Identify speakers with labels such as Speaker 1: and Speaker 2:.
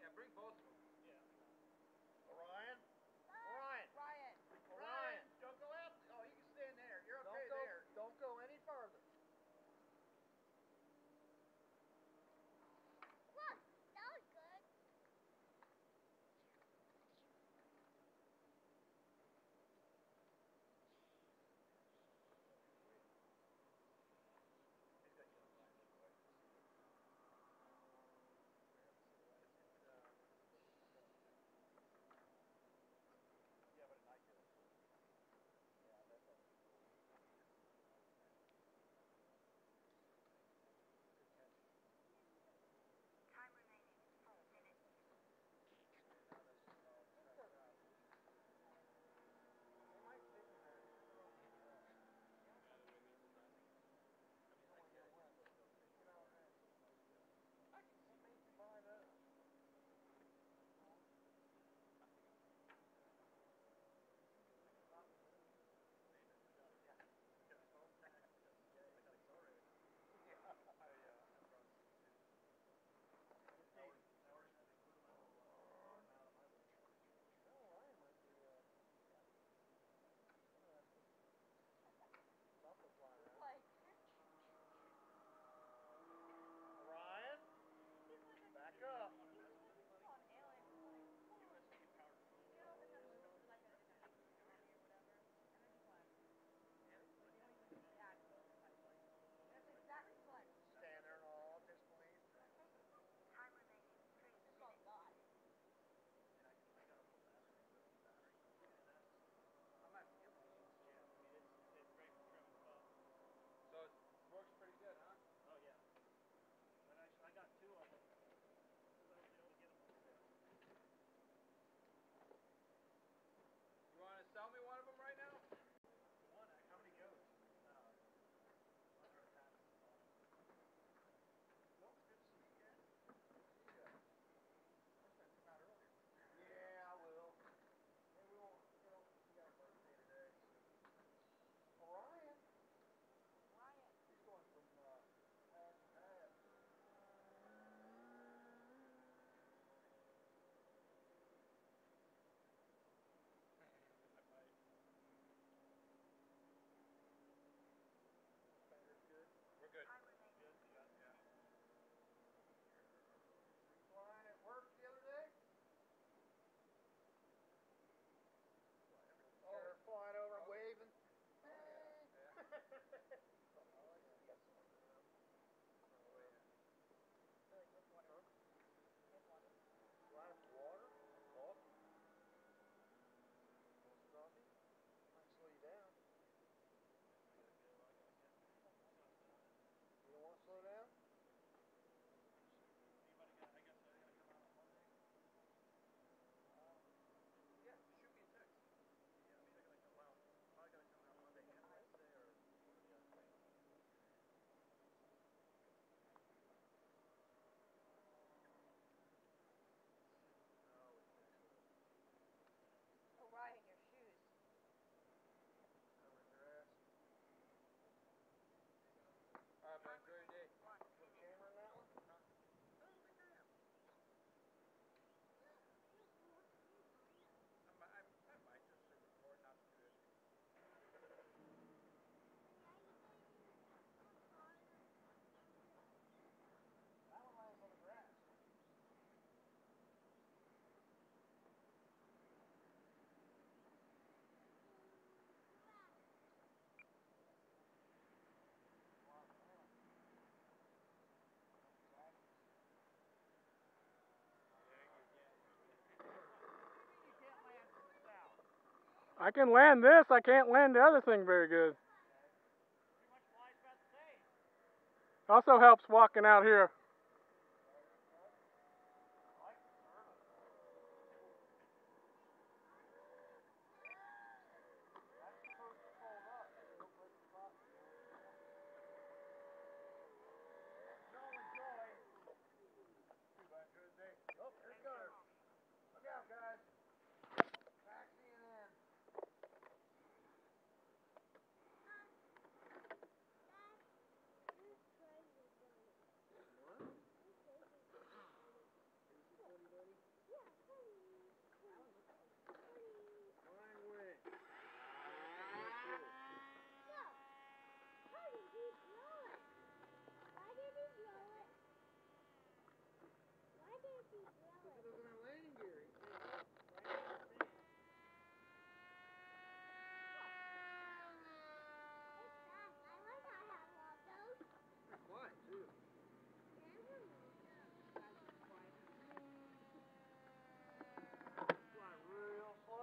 Speaker 1: bring both of them.
Speaker 2: Orion? Orion!
Speaker 1: Ryan, don't go out. Oh, you can stand there. You're okay there.
Speaker 2: Don't go any further.
Speaker 3: Look, that was good.
Speaker 2: Orion? Back up. Stand there in all disbelief.
Speaker 1: So it works pretty good, huh?
Speaker 4: Oh yeah. But I got two of them. So I was able to get them all set.
Speaker 1: You want to sell me one of them right now?
Speaker 4: One, how many goes? Under a half.
Speaker 2: No, it's good to see you again. Yeah. I spent some out earlier. Yeah, I will. Hey, we won't, you know, we got a birthday today, so. Orion? He's going from, half to half. Battery's good.
Speaker 1: We're good.
Speaker 4: Good, you got it?
Speaker 1: Yeah.
Speaker 2: Were you flying at work the other day? Oh, they're flying over and waving.
Speaker 1: Oh, yeah.
Speaker 2: Oh, I see it.
Speaker 1: Oh, yeah.
Speaker 2: Glass of water? Coffee? Want some coffee? Might slow you down. You don't want to slow down?
Speaker 4: Anybody got, I guess they're gonna come out on Monday?
Speaker 1: Yeah, just shoot me a text.
Speaker 4: Yeah, I mean they're gonna come, well, probably gonna come out Monday and Wednesday or one or the other day.
Speaker 1: Oh, it's excellent.
Speaker 3: Orion, your shoes.
Speaker 2: Covering your ass.
Speaker 1: All right, man. Enjoy your day.
Speaker 2: Put a camera in that one?
Speaker 1: Huh? I don't think I am. I might just to record, not to do anything.
Speaker 2: That one lands on the grass.
Speaker 5: I can land this, I can't land the other thing very good.
Speaker 4: Pretty much flies about the same.
Speaker 5: Also helps walking out here.